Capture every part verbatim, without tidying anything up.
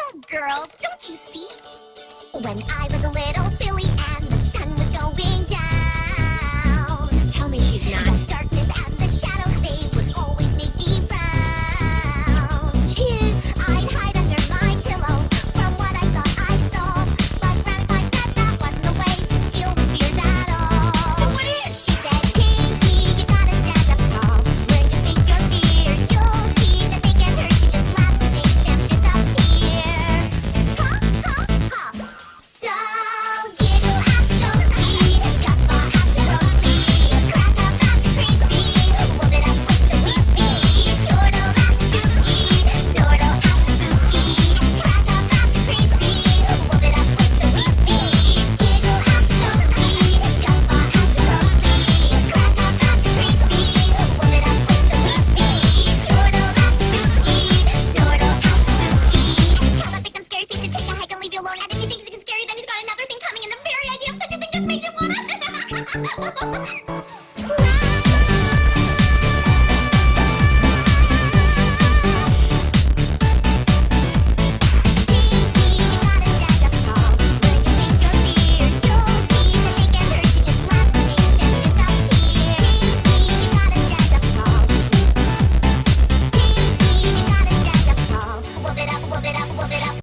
Oh, girls, don't you see? When I was a little filly and the sun was going down. Tell me she's not. The darkness and the shadows, they would always make me frown. She is. I'd hide under my pillow from what I thought I saw. But Grandpa said that wasn't the way to deal with fears at all. But what is? She said, Pinky, you gotta stand up tall. Learn to face your fears. You'll see that they can hurt you. Just laugh to make them disappear. Ha, ha, ha. So giggle at the ghostly, guffaw at the ghostly, crack up at the creepy, whoop it up with the weepy, chortle at the kooky, snortle at the spooky, crack up at the creepy, whoop it up with the weepy, giggle at the ghostly, guffaw at the ghostly, crack up at the creepy, whoop it up with the weepy, chortle at the kooky, snortle at the spooky. Tell the victim scary face to take a hike and leave you alone. And if he thinks he can scare you, then he's got another thing coming. And the very idea of such a thing just makes him wanna. Whoop it up, whoop it up, whoop it up.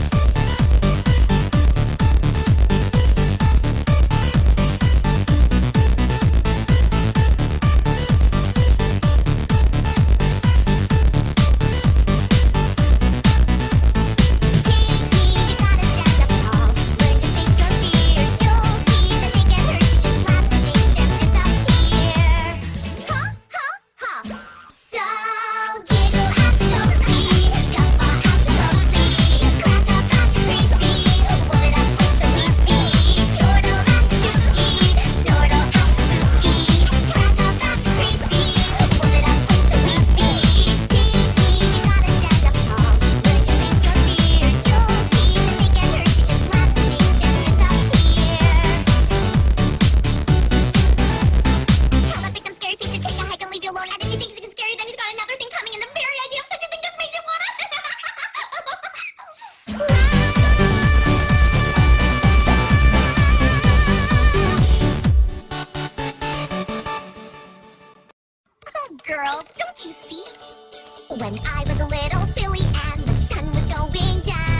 Girls, don't you see? When I was a little filly and the sun was going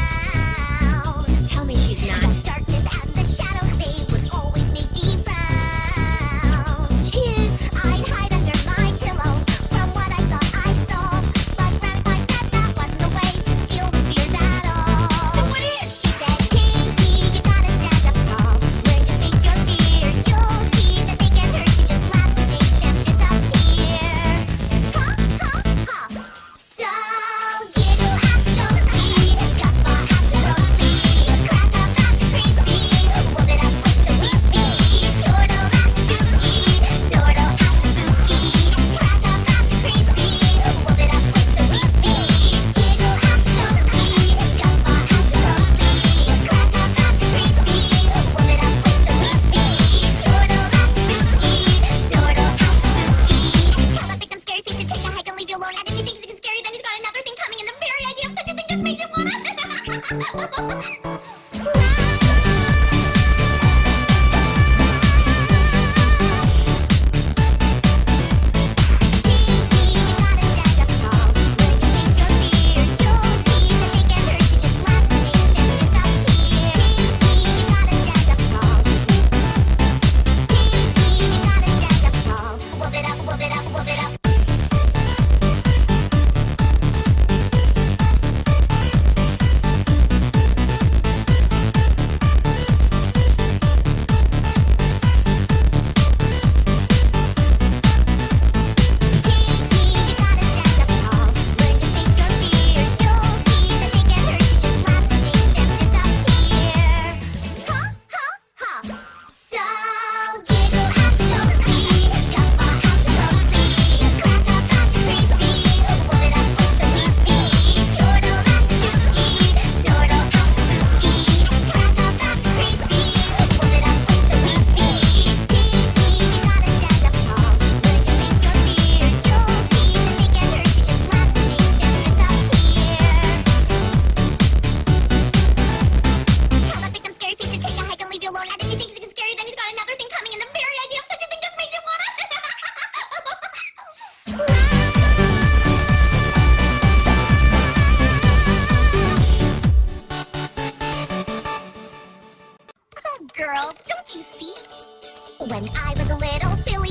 down. Tell me she's not. The darkness and the shadows, they would always make me frown. She is. I'd hide under my pillow from what I thought I saw. But Grandpa said that wasn't the way to deal with fears at all. But what is? She said, Pinky, you gotta stand up tall. Learn to face your fears. You'll see that they can hurt you. Just laugh to make them disappear. Ha, ha, ha. So giggle at the ghostly, guffaw at the ghostly, crack up at the creepy, whoop it up with the weepy, chortle at the kooky, snortle at the spooky, crack up at the creepy, whoop it up with the weepy, giggle at the ghostly, guffaw at the ghostly, crack up at the creepy, whoop it up with the weepy, chortle at the kooky, snortle at the spooky. Tell the victim scary face to take a hike and leave you alone. And if he thinks he can scare you, then he's got another thing coming. And the very idea of such a thing just makes him wanna. Whoop it up, whoop it up, whoop it up. girls, don't you see? When I was a little Phil